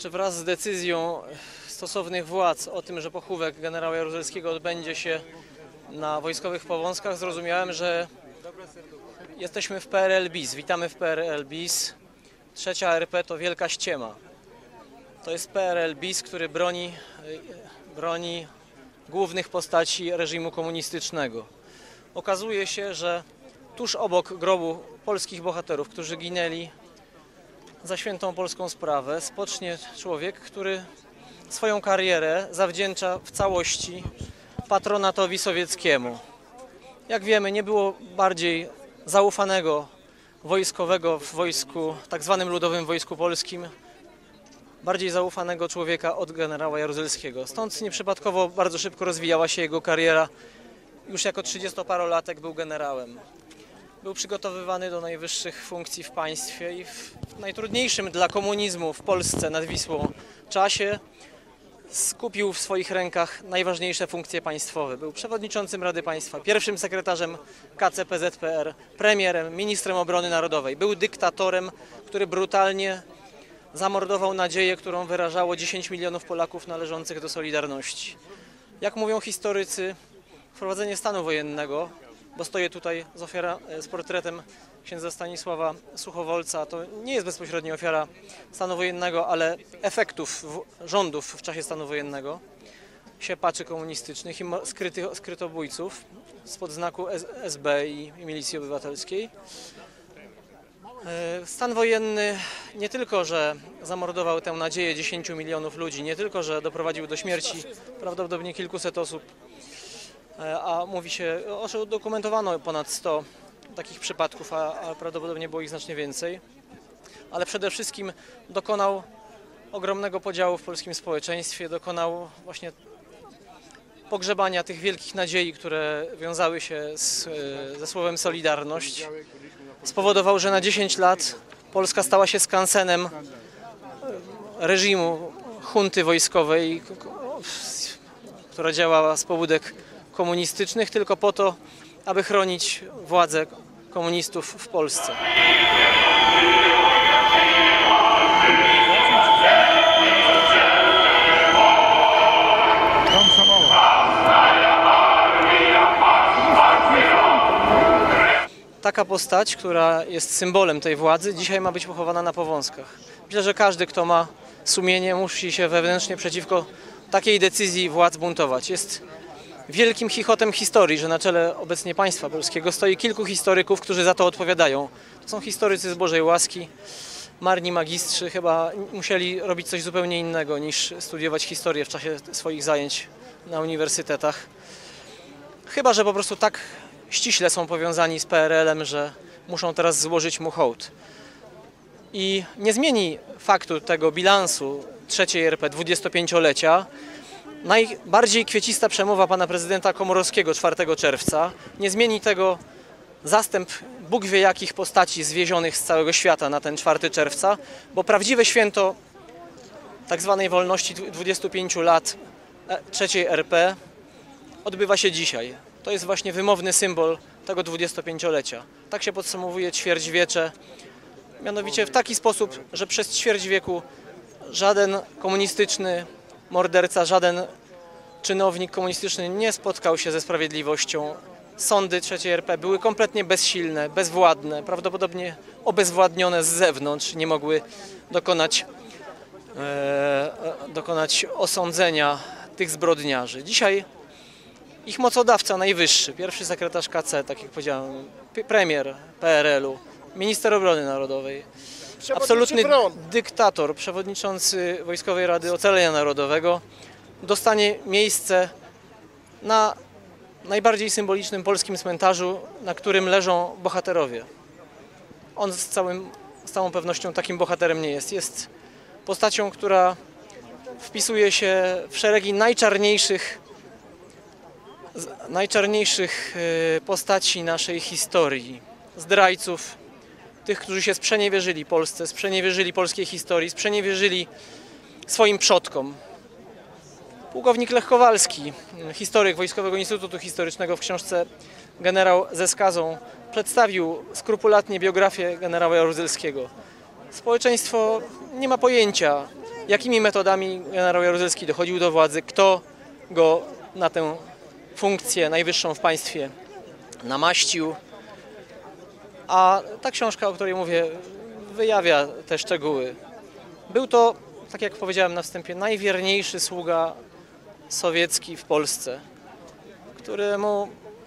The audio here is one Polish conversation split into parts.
znaczy wraz z decyzją stosownych władz o tym, że pochówek generała Jaruzelskiego odbędzie się na wojskowych Powązkach, zrozumiałem, że jesteśmy w PRL bis. Witamy w PRL bis. Trzecia RP to wielka ściema. To jest PRL bis, który broni głównych postaci reżimu komunistycznego. Okazuje się, że tuż obok grobu polskich bohaterów, którzy ginęli za świętą polską sprawę, spocznie człowiek, który swoją karierę zawdzięcza w całości patronatowi sowieckiemu. Jak wiemy, nie było bardziej zaufanego wojskowego w wojsku, tak zwanym Ludowym Wojsku Polskim, bardziej zaufanego człowieka od generała Jaruzelskiego. Stąd nieprzypadkowo bardzo szybko rozwijała się jego kariera. Już jako 30-parolatek był generałem. Był przygotowywany do najwyższych funkcji w państwie i w najtrudniejszym dla komunizmu w Polsce nad Wisłą czasie skupił w swoich rękach najważniejsze funkcje państwowe. Był przewodniczącym Rady Państwa, pierwszym sekretarzem KCPZPR, premierem, ministrem obrony narodowej. Był dyktatorem, który brutalnie zamordował nadzieję, którą wyrażało 10 milionów Polaków należących do Solidarności. Jak mówią historycy, wprowadzenie stanu wojennego, bo stoję tutaj z portretem księdza Stanisława Suchowolca, to nie jest bezpośrednio ofiara stanu wojennego, ale efektów rządów w czasie stanu wojennego, siepaczy komunistycznych i skrytobójców spod znaku SB i Milicji Obywatelskiej. Stan wojenny nie tylko, że zamordował tę nadzieję 10 milionów ludzi, nie tylko, że doprowadził do śmierci prawdopodobnie kilkuset osób, a mówi się, że udokumentowano ponad 100 takich przypadków, a prawdopodobnie było ich znacznie więcej, ale przede wszystkim dokonał ogromnego podziału w polskim społeczeństwie, dokonał właśnie pogrzebania tych wielkich nadziei, które wiązały się ze słowem Solidarność. Spowodował, że na 10 lat Polska stała się skansenem reżimu junty wojskowej, która działała z pobudek komunistycznych tylko po to, aby chronić władzę komunistów w Polsce. Taka postać, która jest symbolem tej władzy, dzisiaj ma być pochowana na Powązkach. Myślę, że każdy, kto ma sumienie, musi się wewnętrznie przeciwko takiej decyzji władz buntować. Jest wielkim chichotem historii, że na czele obecnie państwa polskiego stoi kilku historyków, którzy za to odpowiadają. To są historycy z Bożej łaski, marni magistrzy, chyba musieli robić coś zupełnie innego niż studiować historię w czasie swoich zajęć na uniwersytetach. Chyba że po prostu tak ściśle są powiązani z PRL-em, że muszą teraz złożyć mu hołd. I nie zmieni faktu tego bilansu trzeciej RP 25-lecia najbardziej kwiecista przemowa pana prezydenta Komorowskiego 4 czerwca. Nie zmieni tego zastęp Bóg wie jakich postaci zwiezionych z całego świata na ten 4 czerwca, bo prawdziwe święto tak zwanej wolności 25 lat trzeciej RP odbywa się dzisiaj. To jest właśnie wymowny symbol tego 25-lecia. Tak się podsumowuje ćwierćwiecze, mianowicie w taki sposób, że przez ćwierć wieku żaden komunistyczny morderca, żaden czynownik komunistyczny nie spotkał się ze sprawiedliwością. Sądy trzeciej RP były kompletnie bezsilne, bezwładne, prawdopodobnie obezwładnione z zewnątrz, nie mogły dokonać osądzenia tych zbrodniarzy. Dzisiaj ich mocodawca najwyższy, pierwszy sekretarz KC, tak jak powiedziałem, premier PRL-u, minister obrony narodowej, absolutny dyktator, przewodniczący Wojskowej Rady Ocalenia Narodowego, dostanie miejsce na najbardziej symbolicznym polskim cmentarzu, na którym leżą bohaterowie. On z całą pewnością takim bohaterem nie jest. Jest postacią, która wpisuje się w szeregi najczarniejszych postaci naszej historii. Zdrajców, tych, którzy się sprzeniewierzyli Polsce, sprzeniewierzyli polskiej historii, sprzeniewierzyli swoim przodkom. Pułkownik Lech Kowalski, historyk Wojskowego Instytutu Historycznego w książce Generał ze skazą, przedstawił skrupulatnie biografię generała Jaruzelskiego. Społeczeństwo nie ma pojęcia, jakimi metodami generał Jaruzelski dochodził do władzy, kto go na tę funkcję najwyższą w państwie namaścił. A ta książka, o której mówię, wyjawia te szczegóły. Był to, tak jak powiedziałem na wstępie, najwierniejszy sługa sowiecki w Polsce, któremu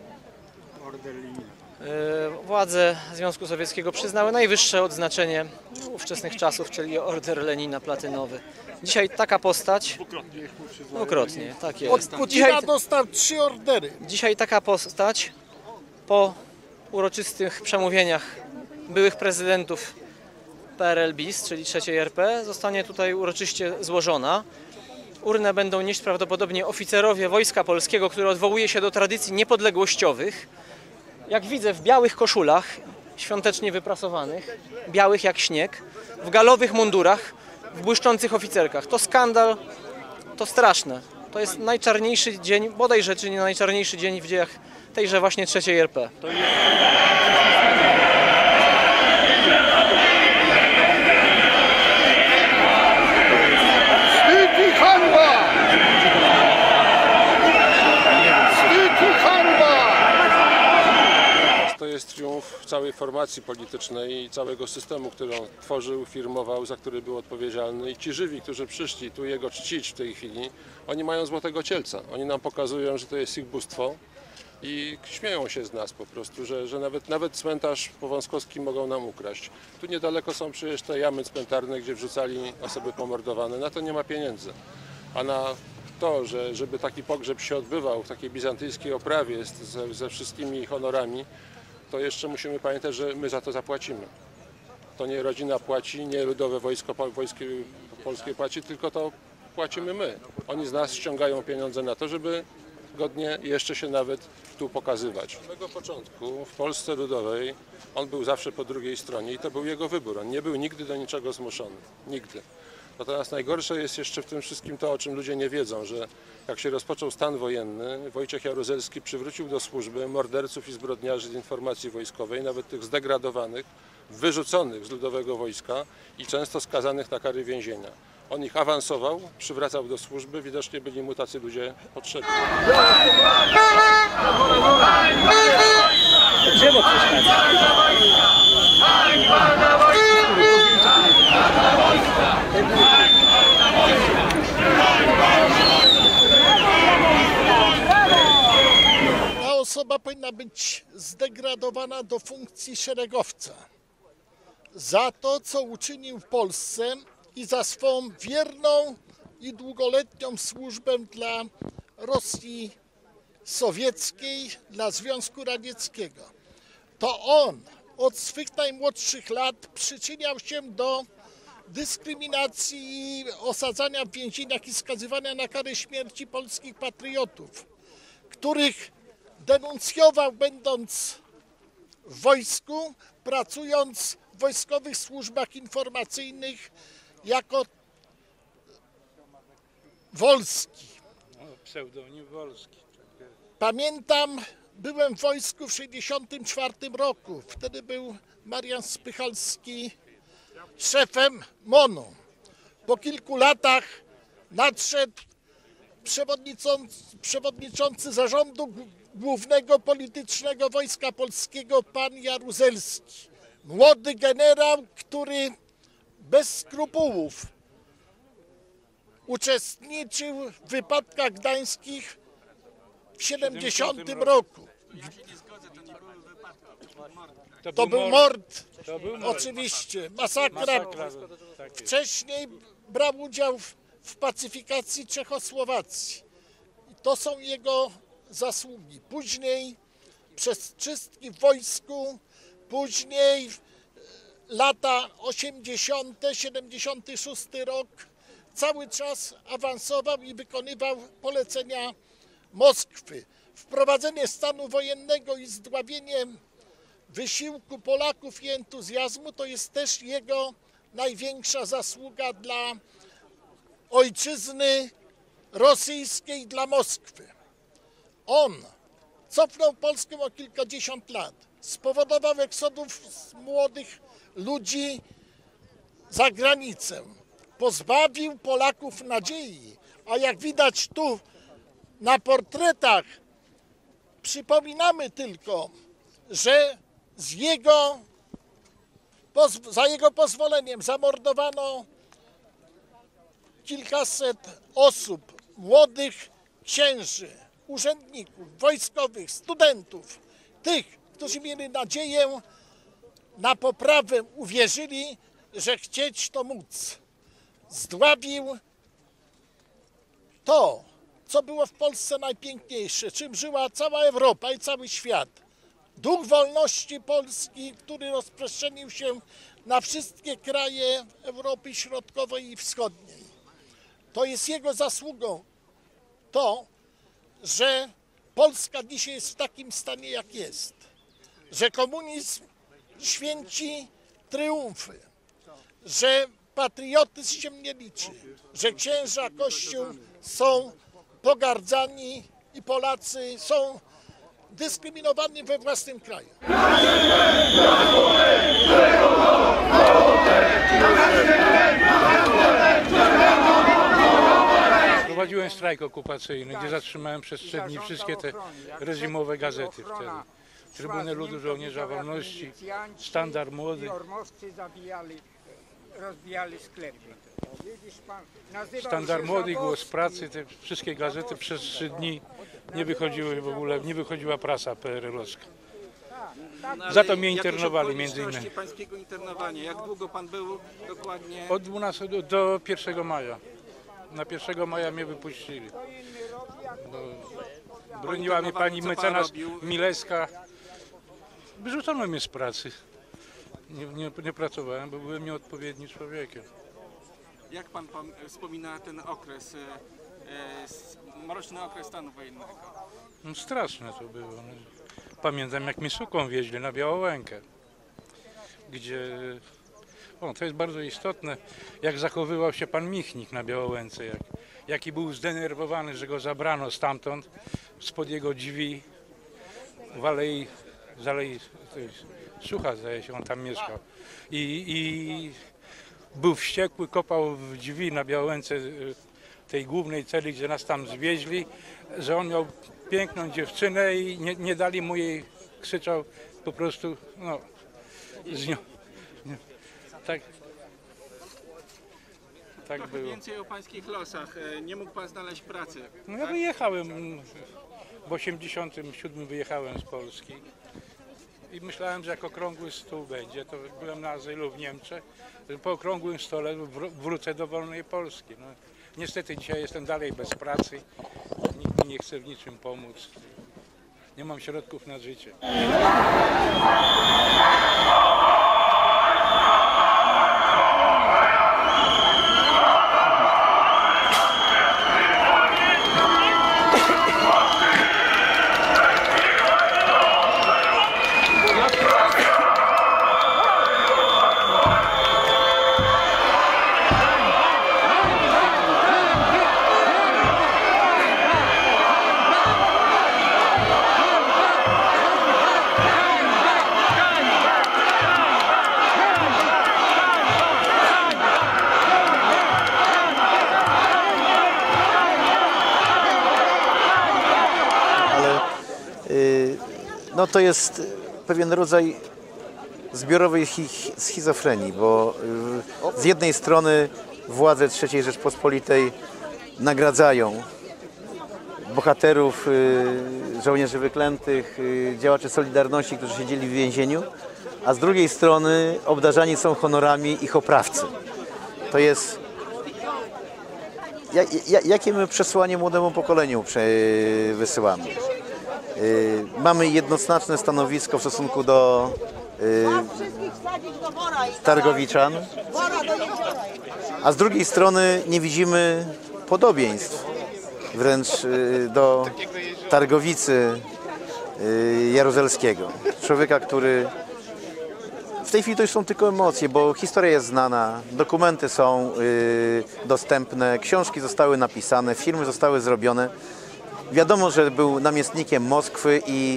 władze Związku Sowieckiego przyznały najwyższe odznaczenie ówczesnych czasów, czyli Order Lenina Platynowy. Dzisiaj taka postać... Dwukrotnie, tak jest. Od Putina dostał 3 ordery. Dzisiaj taka postać po uroczystych przemówieniach byłych prezydentów PRL-BIS, czyli III RP, zostanie tutaj uroczyście złożona. Urnę będą nieść prawdopodobnie oficerowie Wojska Polskiego, które odwołuje się do tradycji niepodległościowych. Jak widzę, w białych koszulach, świątecznie wyprasowanych, białych jak śnieg, w galowych mundurach, w błyszczących oficerkach. To skandal, to straszne. To jest najczarniejszy dzień, bodajże czy nie najczarniejszy dzień w dziejach tejże właśnie III RP. Wstyd i hańba! Wstyd i hańba! To jest triumf całej formacji politycznej i całego systemu, który on tworzył, firmował, za który był odpowiedzialny. I ci żywi, którzy przyszli tu jego czcić w tej chwili, oni mają złotego cielca. Oni nam pokazują, że to jest ich bóstwo i śmieją się z nas po prostu, że nawet cmentarz powązkowski mogą nam ukraść. Tu niedaleko są przecież te jamy cmentarne, gdzie wrzucali osoby pomordowane. Na to nie ma pieniędzy. A na to, żeby taki pogrzeb się odbywał w takiej bizantyjskiej oprawie ze wszystkimi honorami, to jeszcze musimy pamiętać, że my za to zapłacimy. To nie rodzina płaci, nie Ludowe Wojsko Polskie płaci, tylko to płacimy my. Oni z nas ściągają pieniądze na to, żeby godnie jeszcze się nawet tu pokazywać. Od samego początku w Polsce Ludowej on był zawsze po drugiej stronie i to był jego wybór. On nie był nigdy do niczego zmuszony. Nigdy. Natomiast najgorsze jest jeszcze w tym wszystkim to, o czym ludzie nie wiedzą, że jak się rozpoczął stan wojenny, Wojciech Jaruzelski przywrócił do służby morderców i zbrodniarzy z informacji wojskowej, nawet tych zdegradowanych, wyrzuconych z Ludowego Wojska i często skazanych na kary więzienia. On ich awansował, przywracał do służby, widocznie byli mu tacy ludzie potrzebni. Drzewo przeszkadza. Ta osoba powinna być zdegradowana do funkcji szeregowca. Za to, co uczynił w Polsce i za swą wierną i długoletnią służbę dla Rosji sowieckiej, dla Związku Radzieckiego. To on od swych najmłodszych lat przyczyniał się do dyskryminacji i osadzania w więzieniach i skazywania na karę śmierci polskich patriotów, których denuncjował będąc w wojsku, pracując w wojskowych służbach informacyjnych jako Wolski. Pseudonim Wolski. Pamiętam, byłem w wojsku w 1964 roku. Wtedy był Marian Spychalski szefem MON-u. Po kilku latach nadszedł przewodniczący Zarządu Głównego Politycznego Wojska Polskiego pan Jaruzelski. Młody generał, który bez skrupułów uczestniczył w wypadkach gdańskich w 70 roku. To był mord, oczywiście, masakra. Wcześniej brał udział w pacyfikacji Czechosłowacji. To są jego zasługi. Później przez czystki w wojsku, później lata 80., 76 rok, cały czas awansował i wykonywał polecenia Moskwy. Wprowadzenie stanu wojennego i zdławienie wysiłku Polaków i entuzjazmu to jest też jego największa zasługa dla ojczyzny rosyjskiej, dla Moskwy. On cofnął Polskę o kilkadziesiąt lat, spowodował eksodus młodych ludzi za granicę, pozbawił Polaków nadziei. A jak widać tu na portretach, przypominamy tylko, że za jego pozwoleniem zamordowano kilkaset osób, młodych księży, urzędników, wojskowych, studentów, tych, którzy mieli nadzieję na poprawę, uwierzyli, że chcieć to móc. Zdławił to, co było w Polsce najpiękniejsze, czym żyła cała Europa i cały świat. Duch wolności Polski, który rozprzestrzenił się na wszystkie kraje Europy Środkowej i Wschodniej. To jest jego zasługą to, że Polska dzisiaj jest w takim stanie, jak jest. Że komunizm święci triumfy, że patriotyzm się nie liczy, że księża, Kościół są pogardzani i Polacy są dyskryminowani we własnym kraju. Prowadziłem strajk okupacyjny, gdzie zatrzymałem przez 3 dni wszystkie te reżimowe gazety wtedy. Trybuny Ludu, Żołnierza Wolności, Standard Młody. Rozbijali sklepy. Standard Młody, Głos Pracy, te wszystkie gazety przez 3 dni nie wychodziły w ogóle, nie wychodziła prasa PRL-owska. Za to mnie internowali między innymi. Pańskiego internowania, jak długo pan był dokładnie? Od 12 do 1 maja. Na 1 maja mnie wypuścili. Broniła mnie pani mecenas Milewska. Wyrzucono mnie z pracy. Nie pracowałem, bo byłem nieodpowiednim człowiekiem. Jak pan wspomina ten okres, mroczny okres stanu wojennego? No, straszne to było. Pamiętam, jak mnie suką wieźli na Białołękę, gdzie... O, to jest bardzo istotne, jak zachowywał się pan Michnik na Białołęce, jaki był zdenerwowany, że go zabrano stamtąd, spod jego drzwi, w Alei Sucha, zdaje się, on tam mieszkał. I był wściekły, kopał w drzwi na Białołęce tej głównej celi, gdzie nas tam zwieźli, że on miał piękną dziewczynę i nie dali mu jej, krzyczał po prostu, no, z nią. Tak było. Więcej o pańskich losach. Nie mógł pan znaleźć pracy. No ja wyjechałem, w 1987 wyjechałem z Polski i myślałem, że jak okrągły stół będzie, to byłem na azylu w Niemczech, że po okrągłym stole wrócę do wolnej Polski. No, niestety dzisiaj jestem dalej bez pracy, nikt mi nie chce w niczym pomóc, nie mam środków na życie. No to jest pewien rodzaj zbiorowej schizofrenii, bo z jednej strony władze III Rzeczpospolitej nagradzają bohaterów, żołnierzy wyklętych, działaczy Solidarności, którzy siedzieli w więzieniu, a z drugiej strony obdarzani są honorami ich oprawcy. To jest... Jakie my przesłanie młodemu pokoleniu wysyłamy? Mamy jednoznaczne stanowisko w stosunku do Targowiczan, a z drugiej strony nie widzimy podobieństw wręcz do Targowicy Jaruzelskiego. Człowieka, który... W tej chwili to już są tylko emocje, bo historia jest znana, dokumenty są dostępne, książki zostały napisane, filmy zostały zrobione. Wiadomo, że był namiestnikiem Moskwy i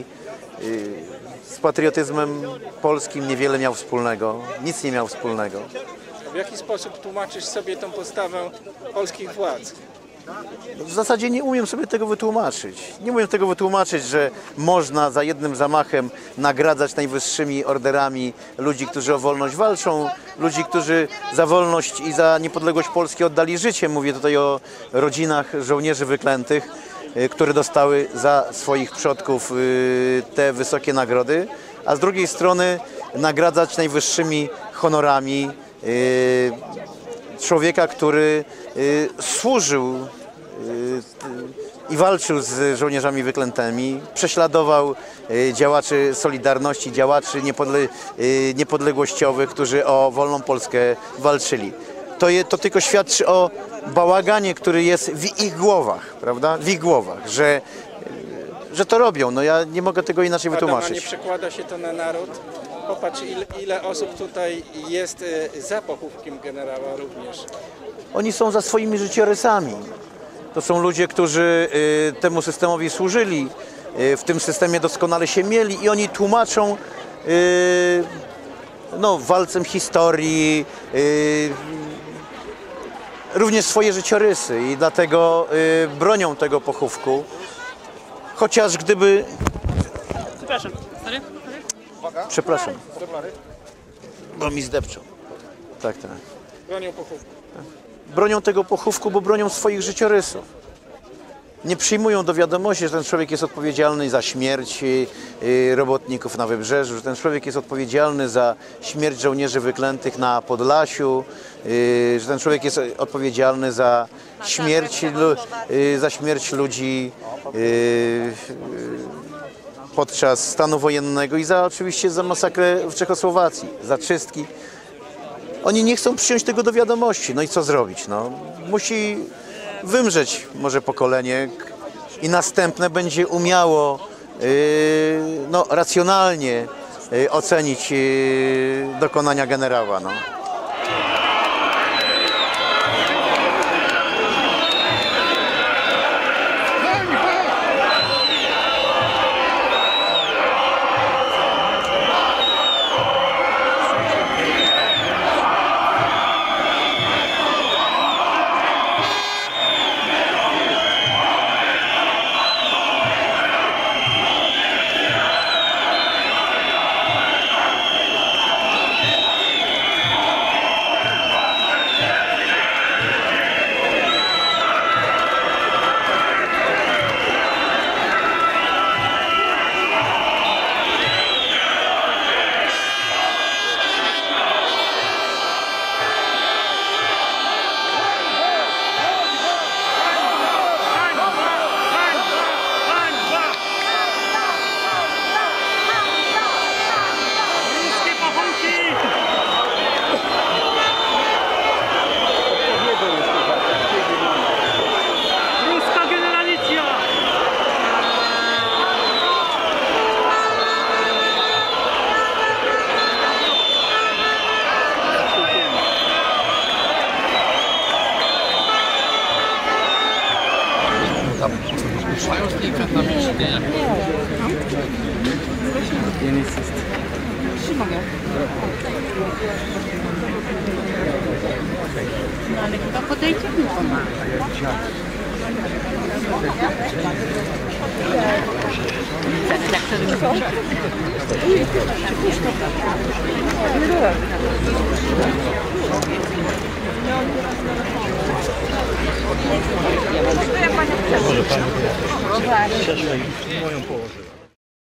z patriotyzmem polskim niewiele miał wspólnego, nic nie miał wspólnego. jaki sposób tłumaczysz sobie tą postawę polskich władz? W zasadzie nie umiem sobie tego wytłumaczyć. Nie umiem tego wytłumaczyć, że można za jednym zamachem nagradzać najwyższymi orderami ludzi, którzy o wolność walczą, ludzi, którzy za wolność i za niepodległość Polski oddali życie. Mówię tutaj o rodzinach żołnierzy wyklętych, które dostały za swoich przodków te wysokie nagrody, a z drugiej strony nagradzać najwyższymi honorami człowieka, który służył i walczył z żołnierzami wyklętymi, prześladował działaczy Solidarności, działaczy niepodległościowych, którzy o wolną Polskę walczyli. To tylko świadczy o bałaganie, który jest w ich głowach, prawda? W ich głowach, że to robią. No ja nie mogę tego inaczej wytłumaczyć. Nie przekłada się to na naród. Popatrz, ile osób tutaj jest za pochówkiem generała również. Oni są za swoimi życiorysami. To są ludzie, którzy temu systemowi służyli, w tym systemie doskonale się mieli i oni tłumaczą walcem historii również swoje życiorysy i dlatego bronią tego pochówku. Chociaż gdyby... Przepraszam. Bo mi zdepczą. Tak. Bronią pochówku. Bronią tego pochówku, bo bronią swoich życiorysów. Nie przyjmują do wiadomości, że ten człowiek jest odpowiedzialny za śmierć robotników na Wybrzeżu, że ten człowiek jest odpowiedzialny za śmierć żołnierzy wyklętych na Podlasiu, że ten człowiek jest odpowiedzialny za śmierć ludzi podczas stanu wojennego i oczywiście za masakrę w Czechosłowacji, za czystki. Oni nie chcą przyjąć tego do wiadomości. No i co zrobić? No, musi wymrzeć może pokolenie i następne będzie umiało racjonalnie ocenić dokonania generała. No. No ale chyba podejdziemy pomału. Moją położyła.